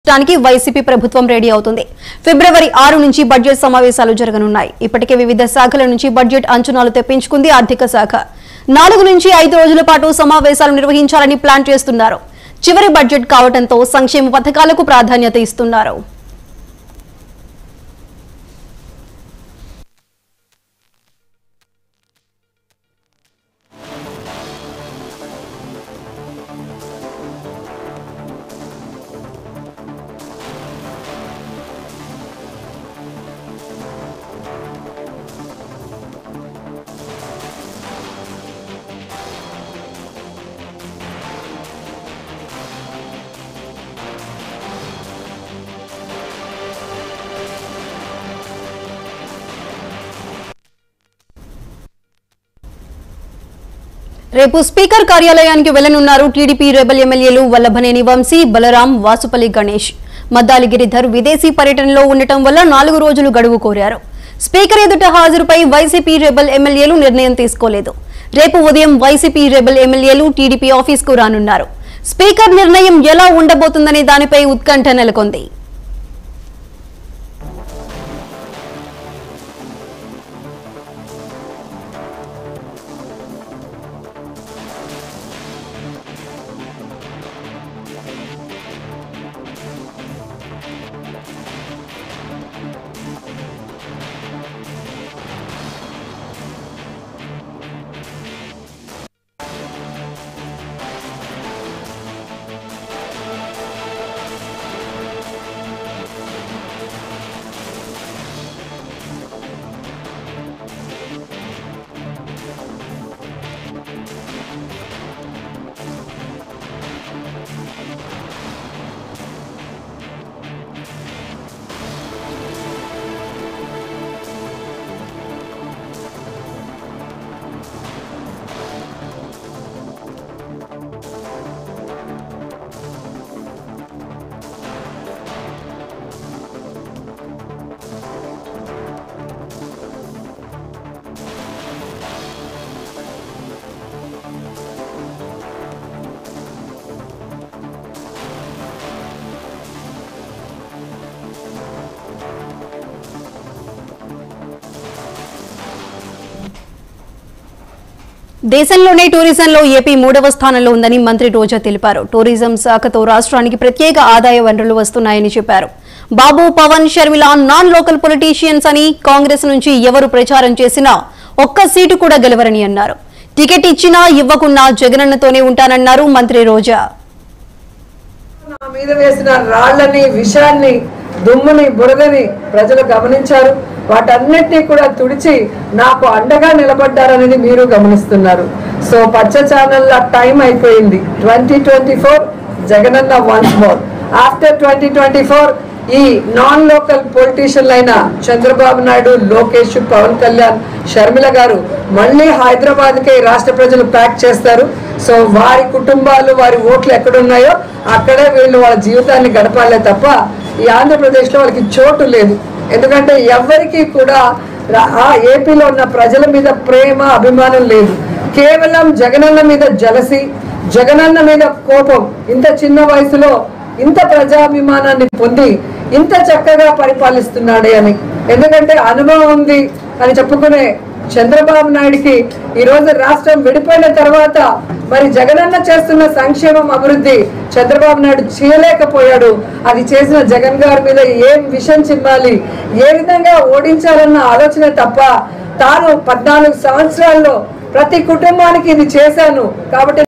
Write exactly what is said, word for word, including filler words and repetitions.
దానికి వైసీపీ ప్రభుత్వం రెడీ అవుతుంది. ఫిబ్రవరి ఆరు నుంచి బడ్జెట్ సమావేశాలు జరగనున్నాయి. ఇప్పటికే వివిధ శాఖల నుంచి బడ్జెట్ అంచనాలు తెప్పించుకుంది ఆర్థిక శాఖ. నాలుగు నుంచి ఐదు రోజుల పాటు సమావేశాలు నిర్వహించాలని ప్లాన్ చేస్తున్నారు. చివరి బడ్జెట్ కావడంతో సంక్షేమ పథకాలకు ప్రాధాన్యత ఇస్తున్నారు. రేపు స్పీకర్ కార్యాలయానికి వెళ్లనున్నారు టీడీపీ రెబల్ ఎమ్మెల్యేలు వల్లభనేని వంశీ, బలరాం, వాసుపల్లి గణేష్. మద్దాలి గిరిధర్ విదేశీ పర్యటనలో ఉండటం వల్ల నాలుగు రోజులు గడువు కోరారు. స్పీకర్ ఎదుట హాజరుపై వైసీపీ రెబల్ ఎమ్మెల్యేలు నిర్ణయం తీసుకోలేదు. రేపు ఉదయం వైసీపీ రెబల్ ఎమ్మెల్యేలు టీడీపీ ఆఫీస్కు రానున్నారు. స్పీకర్ నిర్ణయం ఎలా ఉండబోతుందనే దానిపై ఉత్కంఠ నెలకొంది. దేశంలోనే టూరిజంలో ఏపీ మూడవ స్థానంలో ఉందని మంత్రి రోజా తెలిపారు. టూరిజం శాఖతో రాష్ట్రానికి ప్రత్యేక ఆదాయ వనరులు వస్తున్నాయని చెప్పారు. Babu, Pawan, Sharmila non local politicians అని కాంగ్రెస్ నుంచి ఎవరు ప్రచారం చేసినా ఒక్క సీటు కూడా గెలవరని అన్నారు. టికెట్ ఇచ్చినా ఇవ్వకున్నా జగనన్నతోనే ఉంటానన్నారు మంత్రి రోజా. నా మీద వేసిన రాళ్లని, విషాన్ని, దుమ్ముని, బురదని ప్రజలు గమనించారు. వాటన్నిటినీ కూడా తుడిచి నాకు అండగా నిలబడ్డారనేది మీరు గమనిస్తున్నారు. సో పచ్చ ఛానల్ టైం అయిపోయింది. Twenty twenty four Jagananna once more. After twenty twenty four ఈ నాన్ లోకల్ పొలిటీషియన్లు అయిన చంద్రబాబు నాయుడు, లోకేష్, పవన్ కళ్యాణ్, షర్మిల గారు మళ్ళీ హైదరాబాద్కి రాష్ట్ర ప్రజలు ప్యాక్ చేస్తారు. సో వారి కుటుంబాలు, వారి ఓట్లు ఎక్కడున్నాయో అక్కడే వీళ్ళు వాళ్ళ జీవితాన్ని గడపాలే తప్ప ఈ ఆంధ్రప్రదేశ్లో వాళ్ళకి చోటు లేదు. ఎందుకంటే ఎవరికి కూడా ఆ ఏపీలో ఉన్న ప్రజల మీద ప్రేమ, అభిమానం లేదు. కేవలం జగనన్న మీద జలసి, జగనన్న మీద కోపం. ఇంత చిన్న వయసులో ఇంత ప్రజాభిమానాన్ని పొంది ఇంత చక్కగా పరిపాలిస్తున్నాడే అని, ఎందుకంటే అనుభవం ఉంది అని చెప్పుకునే చంద్రబాబు నాయుడికి ఈరోజు రాష్ట్రం విడిపోయిన తర్వాత మరి జగనన్న చేస్తున్న సంక్షేమం, అభివృద్ధి చంద్రబాబు నాయుడు చేయలేకపోయాడు. అది చేసిన జగన్ గారి మీద ఏం విషం చిమ్మాలి, ఏ విధంగా ఓడించాలన్న ఆలోచన తప్ప తాను పద్నాలుగు సంవత్సరాల్లో ప్రతి కుటుంబానికి ఇది చేశాను కాబట్టి